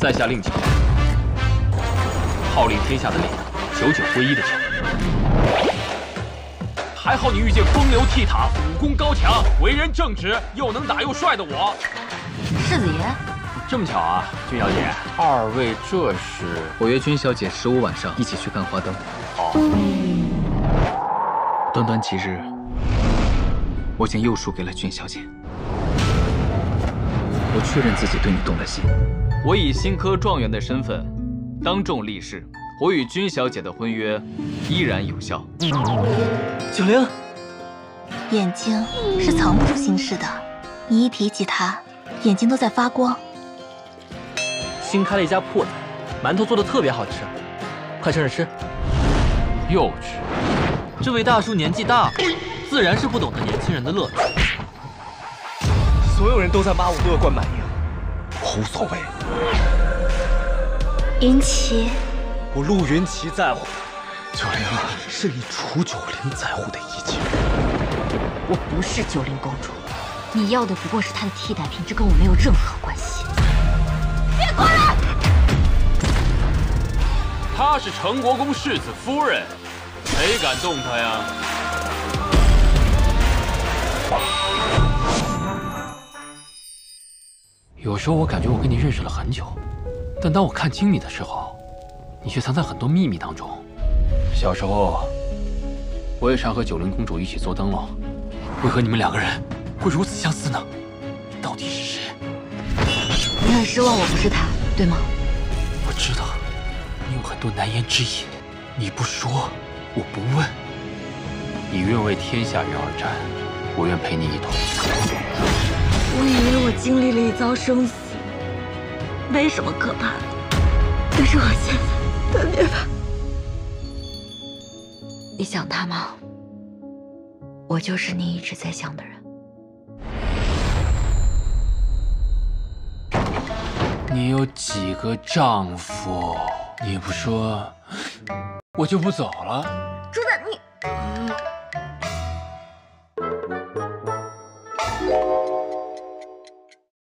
在下令请，号令天下的脸，久久归一的臣。还好你遇见风流倜傥、武功高强、为人正直又能打又帅的我。 世子爷， 这么巧啊，君小姐，二位这是？ 我约君小姐15晚上一起去看花灯。 好。 短短几日，我将右书给了君小姐。我确认自己对你动了心。 我以新科状元的身份，当众立誓，我与君小姐的婚约依然有效。 九龄， 眼睛是藏不住心事的，你一提起他，眼睛都在发光。 新开了一家铺子，馒头做的特别好吃，快趁着吃。 幼稚。 这位大叔年纪大，自然是不懂得年轻人的乐趣。 所有人都在骂我乐观满盈，我无所谓。 云奇， 我陆云奇在乎的， 九龄， 是你楚九龄在乎的一切。 我不是九龄公主，你要的不过是她的替代品，这跟我没有任何关系。别过来！ 她是成国公世子夫人，谁敢动她呀？有时候我感觉我跟你认识了很久，但当我看清你的时候，你却藏在很多秘密当中。小时候，我也常和九龄公主一起做灯笼，为何你们两个人会如此相似呢？到底是谁？ 你很失望我不是他，对吗？ 我知道，你有很多难言之隐，你不说，我不问。你愿为天下人而战，我愿陪你一同。 我以为我经历了一遭生死，没什么可怕的，但是我现在特别怕。你想他吗？我就是你一直在想的人。 你有几个丈夫？你不说，我就不走了。 主子，你。